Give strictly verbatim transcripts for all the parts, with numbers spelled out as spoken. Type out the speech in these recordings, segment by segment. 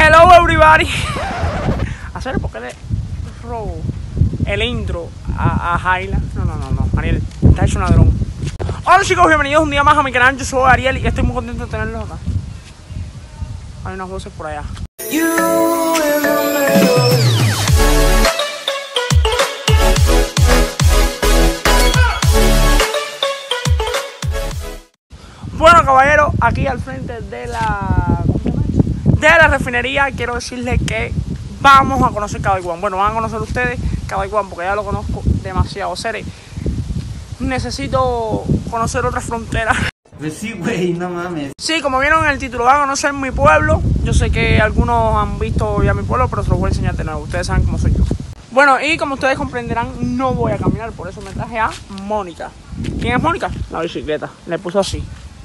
Hello everybody. Hacer porque le robo el intro a, a Jaila. No, no, no, no, Ariel, está hecho un ladrón. Hola chicos, bienvenidos un día más a mi canal. Yo soy Ariel y estoy muy contento de tenerlos acá. Hay unas voces por allá. Bueno caballeros, aquí al frente de la de la refinería quiero decirles que vamos a conocer Cabaiguán. Bueno, van a conocer ustedes Cabaiguán porque ya lo conozco demasiado. Seré, necesito conocer otras fronteras. Pues sí, güey, no mames. Sí, como vieron en el título, van a conocer mi pueblo. Yo sé que algunos han visto ya mi pueblo, pero se los voy a enseñar de nuevo. Ustedes saben cómo soy yo. Bueno, y como ustedes comprenderán, no voy a caminar, por eso me traje a Mónica. ¿Quién es Mónica? La bicicleta, le puso así.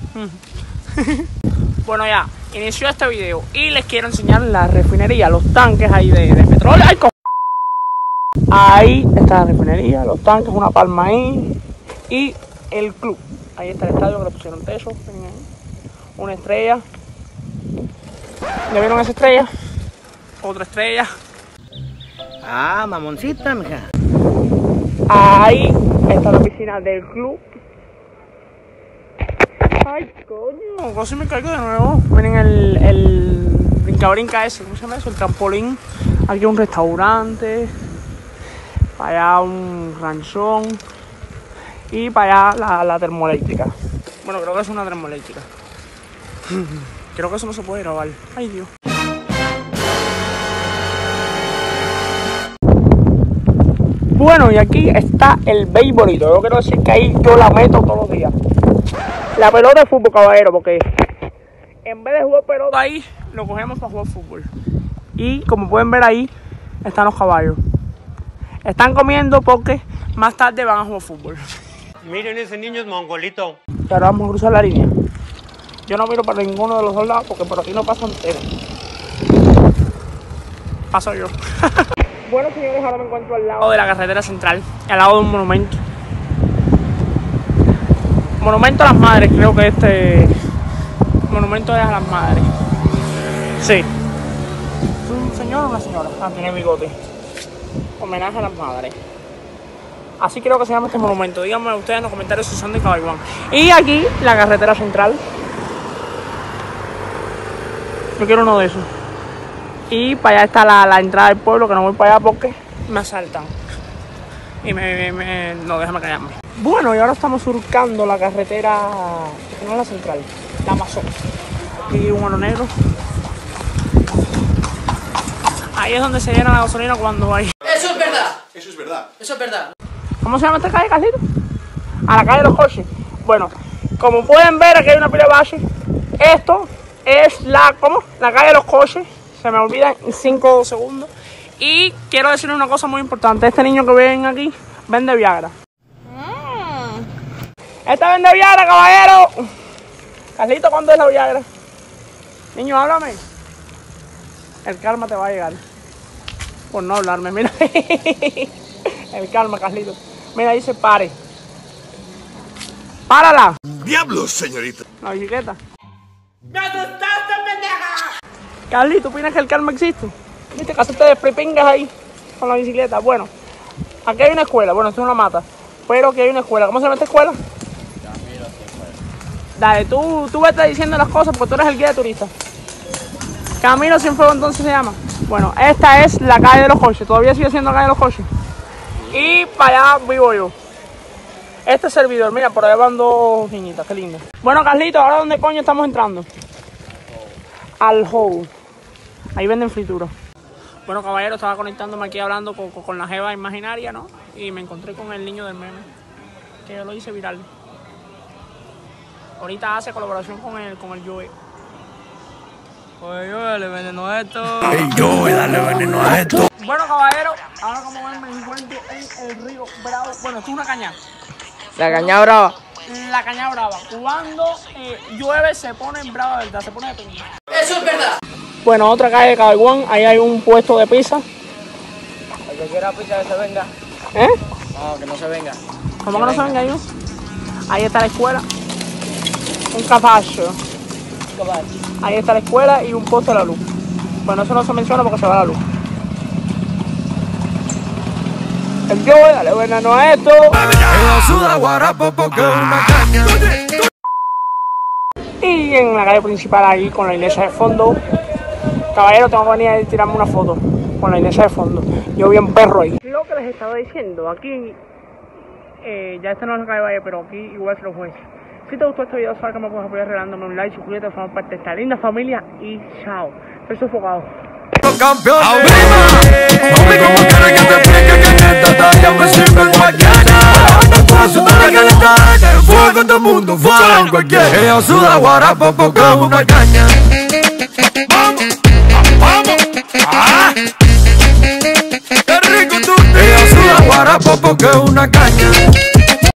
Bueno, ya, inició este video y les quiero enseñar la refinería, los tanques ahí de, de petróleo. ¡Ay, co! Ahí está la refinería, los tanques, una palma ahí y el club. Ahí está el estadio que le pusieron techo, una estrella. ¿Ya vieron esa estrella? Otra estrella. Ah, mamoncita, mija. Ahí está la piscina del club. Ay, coño, casi me caigo de nuevo. Miren el, el brinca-brinca ese, ¿cómo se llama eso? El trampolín. Aquí un restaurante. Para allá un ranchón. Y para allá la, la termoeléctrica. Bueno, creo que es una termoeléctrica. Creo que eso no se puede grabar. Ay, Dios. Bueno, y aquí está el béisbolito. Yo quiero decir que ahí yo la meto todos los días. La pelota de fútbol, caballero, porque en vez de jugar pelota ahí, lo cogemos para jugar fútbol. Y como pueden ver ahí, están los caballos. Están comiendo porque más tarde van a jugar fútbol. Miren, ese niño es mongolito. Y ahora vamos a cruzar la línea. Yo no miro para ninguno de los dos lados porque por aquí no pasan trenes. Paso yo. Bueno, señores, ahora me encuentro al lado de la carretera central, al lado de un monumento. Monumento a las madres, creo que este monumento es a las madres. Sí. ¿Es un señor o una señora? Ah, tiene bigote. Homenaje a las madres. Así creo que se llama este monumento. Díganme ustedes en los comentarios si son de Cabaiguán. Y aquí, la carretera central. Yo quiero uno de esos. Y para allá está la, la entrada del pueblo, que no voy para allá porque me asaltan. Y me, me, me no, déjame callarme. Bueno, y ahora estamos surcando la carretera, no es la central, la Amazon. Aquí un oro negro. Ahí es donde se llena la gasolina cuando hay. Eso es verdad. Eso es verdad. Eso es verdad. ¿Cómo se llama esta calle, Carlito? A la calle de los coches. Bueno, como pueden ver, aquí hay una pila de baches. Esto es la, ¿cómo? La calle de los coches. Se me olvida en cinco segundos. Y quiero decirles una cosa muy importante. Este niño que ven aquí vende Viagra. Esta vende Viagra, caballero. Carlito, ¿cuándo es la Viagra? Niño, háblame. El karma te va a llegar. Por no hablarme, mira. El karma, Carlito. Mira, dice pare. ¡Párala! ¡Diablos, señorita! La bicicleta. ¡Me asustaste, pendeja! Carlito, ¿opinas que el karma existe? Viste que hacerte de prepingas ahí con la bicicleta. Bueno, aquí hay una escuela. Bueno, esto es una mata. Pero aquí hay una escuela. ¿Cómo se llama esta escuela? Dale, tú, tú vete diciendo las cosas porque tú eres el guía de turista. Camino Sin Fuego entonces se llama. Bueno, esta es la calle de los coches. Todavía sigue siendo la calle de los coches. Y para allá vivo yo. Este servidor, mira, por ahí van dos niñitas, qué lindo. Bueno, Carlito, ¿ahora dónde coño estamos entrando? Al hole. Ahí venden fritura. Bueno, caballero, estaba conectándome aquí hablando con, con la jeva imaginaria, ¿no? Y me encontré con el niño del meme, que yo lo hice viral. Ahorita hace colaboración con el, con el Joey. Oye, yo dale veneno a esto. ¡Ey, yo, dale veneno a esto! Bueno, caballero, ahora como ven me encuentro en el río Bravo. Bueno, esto es una cañada. La caña brava. La cañada brava. Cuando eh, llueve se pone en brava, ¿verdad? Se pone de piña. Eso es verdad. Bueno, otra calle de Cabaiguán, ahí hay un puesto de pizza. El que quiera pizza que se venga. ¿Eh? No, que no se venga. ¿Cómo que no se venga ahí? Ahí está la escuela. Un caballo. Ahí está la escuela y un poste de la luz. Bueno, eso no se menciona porque se va la luz. El Joe, dale veneno a esto. Y en la calle principal ahí con la iglesia de fondo. Caballero, tengo que venir a tirarme una foto con la iglesia de fondo. Yo vi un perro ahí. Lo que les estaba diciendo, aquí, eh, ya esto no es la calle Valle, pero aquí igual se los voy a decir. Si te gustó este video, sabes que me puedes apoyar regalándome un like, suscríbete, formar parte de esta linda familia y chao. Estoy sofocado. Campeones, hombre, como quieres que te explique que en esta talla me sirve cualquiera. No paso para que le traiga el fuego a todo el mundo, fuera en cualquiera. Ella suda guarapo porque es una caña. Vamos, vamos, ah. Qué rico tú. Ella suda guarapo porque es una caña.